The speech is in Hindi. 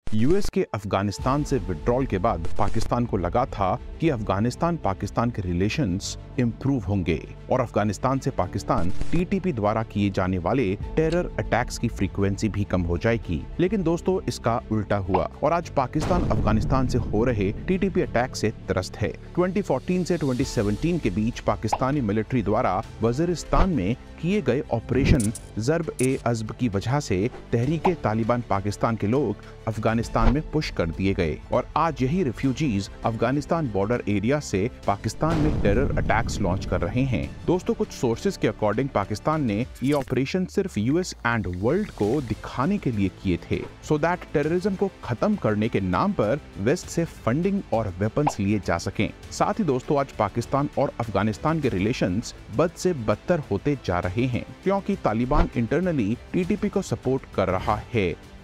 यूएस के अफगानिस्तान से विड्रॉल के बाद पाकिस्तान को लगा था कि अफगानिस्तान पाकिस्तान के रिलेशंस इंप्रूव होंगे और अफगानिस्तान से पाकिस्तान टीटीपी द्वारा किए जाने वाले टेरर अटैक्स की फ्रीक्वेंसी भी कम हो जाएगी। लेकिन दोस्तों, इसका उल्टा हुआ और आज पाकिस्तान अफगानिस्तान से हो रहे टीटीपी अटैक से त्रस्त है। 2014 से 2017 के बीच पाकिस्तानी मिलिट्री द्वारा वजीरिस्तान में किए गए ऑपरेशन ज़र्ब-ए-अज़्ब की वजह से तहरीके तालिबान पाकिस्तान के लोग अफगानिस्तान में पुश कर दिए गए और आज यही रिफ्यूजीज अफगानिस्तान बॉर्डर एरिया से पाकिस्तान में टेरर अटैक्स लॉन्च कर रहे हैं। दोस्तों, कुछ सोर्सेज के अकॉर्डिंग पाकिस्तान ने ये ऑपरेशन सिर्फ यूएस एंड वर्ल्ड को दिखाने के लिए किए थे, सो दैट टेररिज्म को खत्म करने के नाम पर वेस्ट से फंडिंग और वेपन्स लिए जा सकें। साथ ही दोस्तों, आज पाकिस्तान और अफगानिस्तान के रिलेशंस बद से बदतर होते जा रहे हैं क्योंकि तालिबान इंटरनली टीटीपी को सपोर्ट कर रहा है